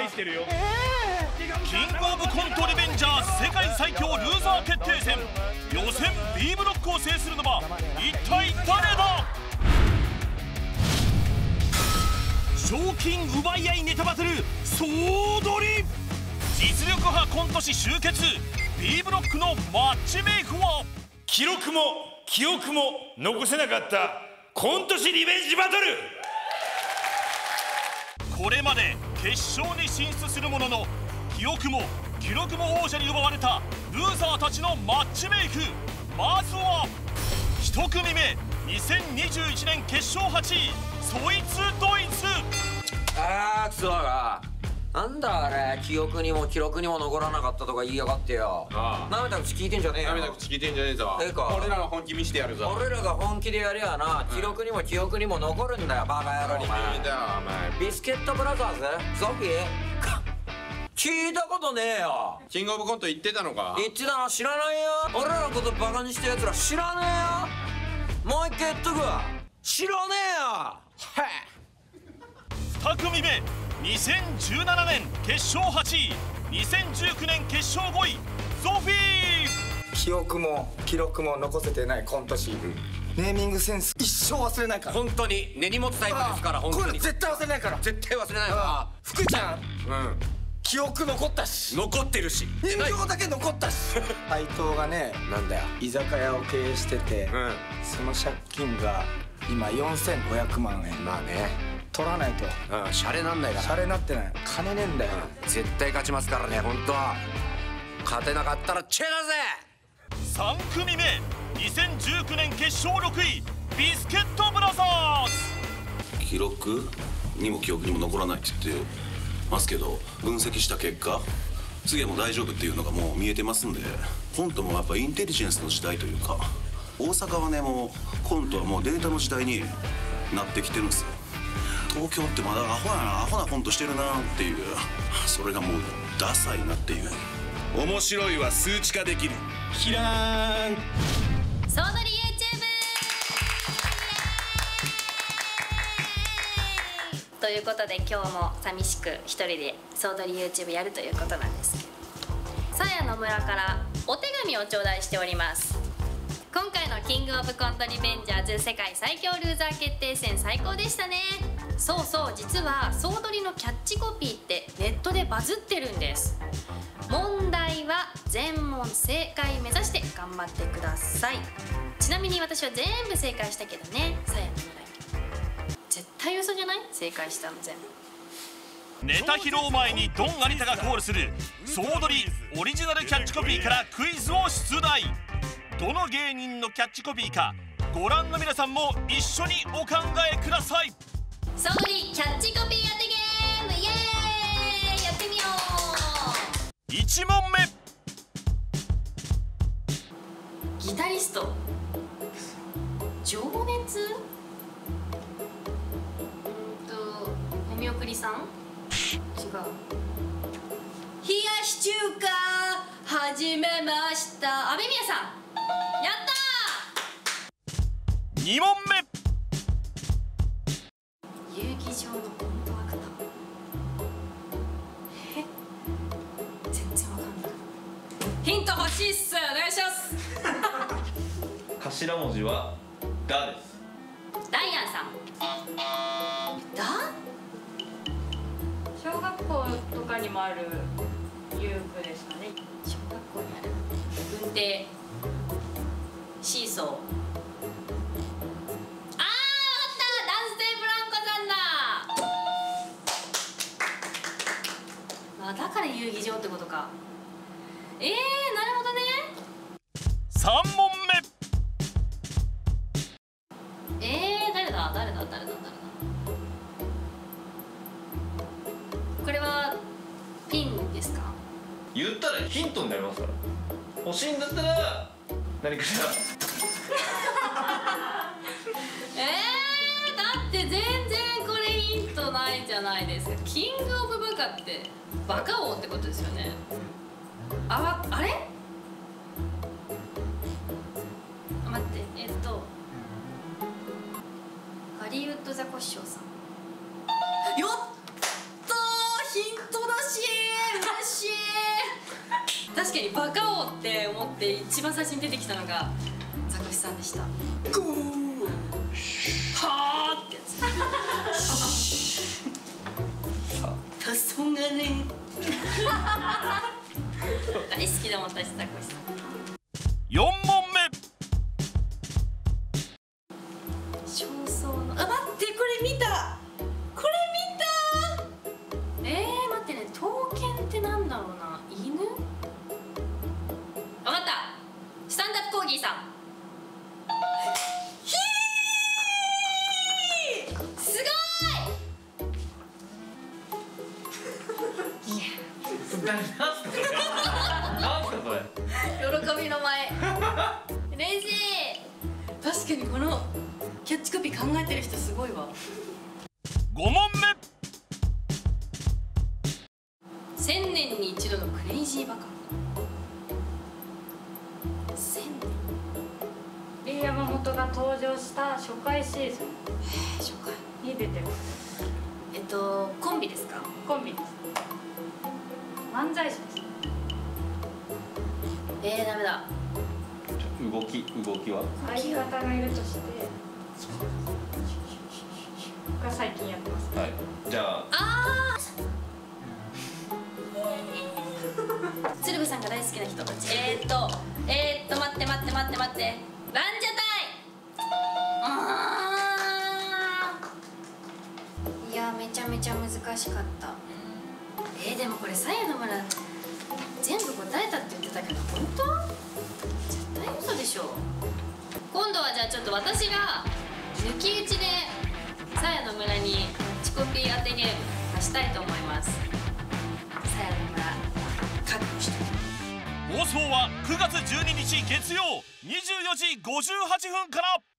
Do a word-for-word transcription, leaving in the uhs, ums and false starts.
してるよ。 キングオブコントリベンジャー世界最強ルーザー決定戦、予選 B ブロックを制するのは一体誰だ。賞金奪い合いネタバトル総取り。実力派コント師集結 B ブロックのマッチメイクは、 記録も記憶も残せなかったコント師リベンジバトル。 これまで決勝に進出するものの、記憶も記録も王者に奪われたルーザーたちのマッチメイク。まずはいち組目、にせんにじゅういちねん決勝はちい、そいつドイツ。 あーくそがなんだあれ、記憶にも記録にも残らなかったとか言いやがってよ。なめた口聞いてんじゃねえよ。 なめた口聞いてんじゃねえぞ。 ええか、 俺らが本気見してやるぞ。 俺らが本気でやりゃな、記録にも記憶にも残るんだよ、バカ野郎。お前いいだよお前。 ビスケットブラザーズゾフィー聞いたことねえよ。 キングオブコント言ってたのか。 言ってたの知らないよ。俺らのことバカにしてるやつら知らねえよ。もう一回言っとくわ、知らねえよ。 に組目、にせんじゅうななねん決勝はちい、にせんじゅうきゅうねん決勝ごい、ゾフィー。 記憶も記録も残せてないコント師、ネーミングセンス一生忘れないから。 本当に根に持つタイプですから。本当にこれ絶対忘れないから。 絶対忘れないわ。 福ちゃん、 うん記憶残ったし、 残ってるし、 人形だけ残ったし。配当がね、 なんだよ。 居酒屋を経営してて、 うんその借金が今よんせんごひゃくまんえん。 まあね、 取らないとうん、シャレなんないから。 シャレなってない。金ねえんだよ。 絶対勝ちますからね、本当は。勝てなかったらチェだぜ。 さん組目、にせんじゅうきゅうねん決勝ろくい、ビスケットブラザーズ。 記録にも記憶にも残らないって言ってますけど、分析した結果次はもう大丈夫っていうのがもう見えてますんで、コントもやっぱインテリジェンスの時代というか、大阪はねもうコントはもうデータの時代になってきてるんですよ。東京ってまだアホやな、アホなコントしてるなっていう、それがもうダサいなっていう。 面白いは数値化できる。キラーン。 総取り YouTube ということで、今日も寂しく一人で総取り YouTube やるということなんですけど、さやの村からお手紙を頂戴しております。今回のキングオブコントリベンジャーズ世界最強ルーザー決定戦、最高でしたね。そうそう、実は総取りのキャッチコピーってネットでバズってるんです。問題は全問正解目指して頑張ってください。ちなみに私は全部正解したけどね、さやの村絶対嘘じゃない？正解したの全部。 ネタ披露前にドン有田がコールする総取りオリジナルキャッチコピーからクイズを出題。どの芸人のキャッチコピーか、ご覧の皆さんも一緒にお考えください。 総取りキャッチコピーやってゲーム、イエーイ、やってみよう。 いち問目、 ギタリスト情熱、うんとお見送りさん、違う。冷やし中華始めました、阿部宮さん。やったー。 に問目、 遊戯場のコントアクター。え、全然わかんない。ヒント欲しいっす、お願いします。 頭文字はダです。 ダイアンさん。ダ？ 小学校とかにもある遊具ですかね。 小学校にある軍手、シーソー。あー、あった、男性ブランコさんだ。まあだから遊戯場ってことか。えー、なるほどね。 さん問えー、誰だ誰だ誰だ誰だ。これはピンですか？ 言ったらヒントになりますから。欲しいんだったら何かしら。 えー、だって全然これヒントないじゃないですか。キングオブバカってバカ王ってことですよね。あわ、あれ？あ、待って、えっとハリウッドザコシショウさん。よっとー、ヒント出確かにバカ王って思って一番最初に出てきたのがザコシさんでした。はあってやつ。たそがれん。大好きだもん私ザコシさん。 よんもんめ。 焦燥のあ、待ってこれ見たこれ見た。えー、待ってね、刀剣ってなんだろうな。犬。分かった、スタンダップコーギーさん。ひーすごい。 なんすかそれ。なんすかそれ。 喜びの前。嬉しい。確かにこのキャッチコピー考えてる人すごいわ。 ごもんめ。 千年に一度のクレイジーバカ。千年。 で山本が登場した初回シーズン初回に出てます。 えっとコンビですか？ コンビです。漫才師です。 えー、ダメだ。 動き動きは相方がいるとしてが最近やってます。 はい。じゃああー鶴瓶さんが大好きな人。えーっとえーっと待って待って待って待って、ランジャタイ。あーいやめちゃめちゃ難しかった。えー、でもこれさやの村全部答えたって言ってたけど本当？絶対嘘でしょ。今度はじゃあちょっと私が抜き打ちでさやの村にチコピー当てゲーム出したいと思います。さやの村覚悟して。 放送はくがつじゅうににち月曜にじゅうよじごじゅうはっぷんから。